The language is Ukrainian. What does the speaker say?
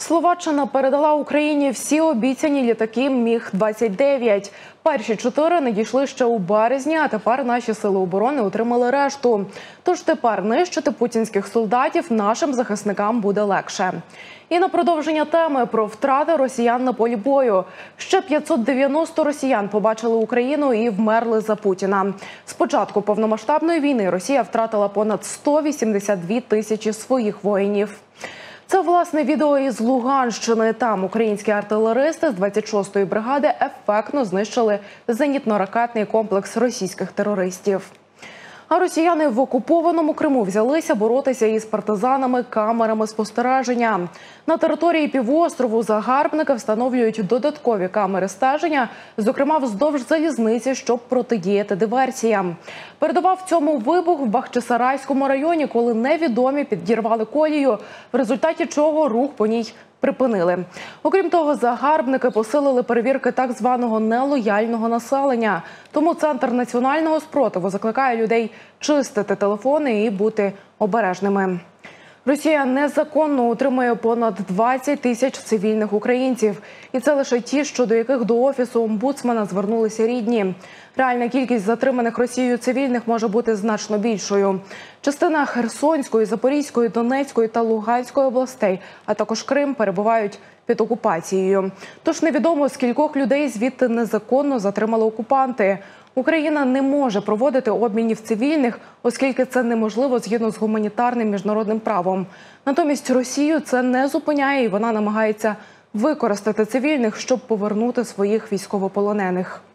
Словаччина передала Україні всі обіцяні літаки Міг-29. Перші 4 надійшли ще у березні, а тепер наші сили оборони отримали решту. Тож тепер нищити путінських солдатів нашим захисникам буде легше. І на продовження теми про втрати росіян на полі бою. Ще 590 росіян побачили Україну і вмерли за Путіна. З початку повномасштабної війни Росія втратила понад 182 тисячі своїх воїнів. Це, власне, відео із Луганщини. Там українські артилеристи з 26-ї бригади ефектно знищили зенітно-ракетний комплекс російських терористів. А росіяни в окупованому Криму взялися боротися із партизанами камерами спостереження. На території півострову загарбники встановлюють додаткові камери стеження, зокрема вздовж залізниці, щоб протидіяти диверсіям. Передував цьому вибух в Бахчисарайському районі, коли невідомі підірвали колію, в результаті чого рух по ній припинили. Окрім того, загарбники посилили перевірки так званого нелояльного населення. Тому Центр національного спротиву закликає людей чистити телефони і бути обережними. Росія незаконно утримує понад 20 тисяч цивільних українців. І це лише ті, щодо яких до Офісу омбудсмена звернулися рідні. Реальна кількість затриманих Росією цивільних може бути значно більшою. Частина Херсонської, Запорізької, Донецької та Луганської областей, а також Крим, перебувають під окупацією. Тож невідомо, скількох людей звідти незаконно затримали окупанти. Україна не може проводити обмінів цивільних, оскільки це неможливо згідно з гуманітарним міжнародним правом. Натомість Росію це не зупиняє і вона намагається використати цивільних, щоб повернути своїх військовополонених.